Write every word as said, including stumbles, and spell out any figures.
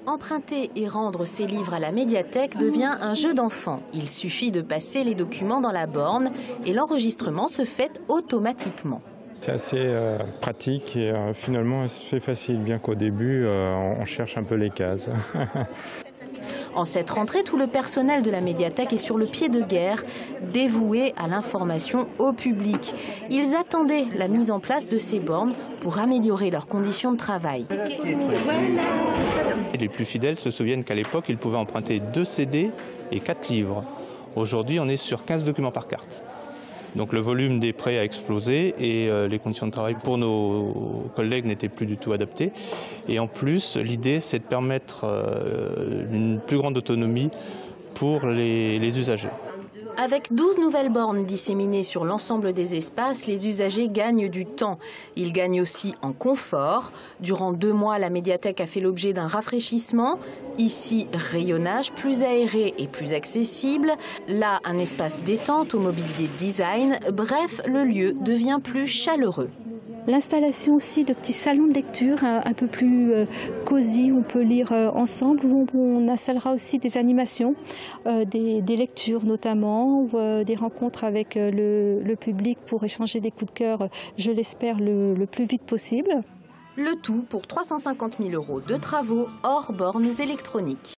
Emprunter et rendre ses livres à la médiathèque devient un jeu d'enfant. Il suffit de passer les documents dans la borne et l'enregistrement se fait automatiquement. C'est assez euh, pratique et euh, finalement c'est facile, bien qu'au début euh, on cherche un peu les cases. En cette rentrée, tout le personnel de la médiathèque est sur le pied de guerre, dévoué à l'information au public. Ils attendaient la mise en place de ces bornes pour améliorer leurs conditions de travail. Les plus fidèles se souviennent qu'à l'époque, ils pouvaient emprunter deux C D et quatre livres. Aujourd'hui, on est sur quinze documents par carte. Donc le volume des prêts a explosé et euh, les conditions de travail pour nos collègues n'étaient plus du tout adaptées. Et en plus, l'idée, c'est de permettre euh, une plus grande autonomie pour les, les usagers. Avec douze nouvelles bornes disséminées sur l'ensemble des espaces, les usagers gagnent du temps. Ils gagnent aussi en confort. Durant deux mois, la médiathèque a fait l'objet d'un rafraîchissement. Ici, rayonnage plus aéré et plus accessible. Là, un espace détente au mobilier design. Bref, le lieu devient plus chaleureux. L'installation aussi de petits salons de lecture un, un peu plus euh, cosy, on peut lire euh, ensemble, où on, on installera aussi des animations, euh, des, des lectures notamment, ou, euh, des rencontres avec euh, le, le public pour échanger des coups de cœur, je l'espère, le, le plus vite possible. Le tout pour trois cent cinquante mille euros de travaux hors bornes électroniques.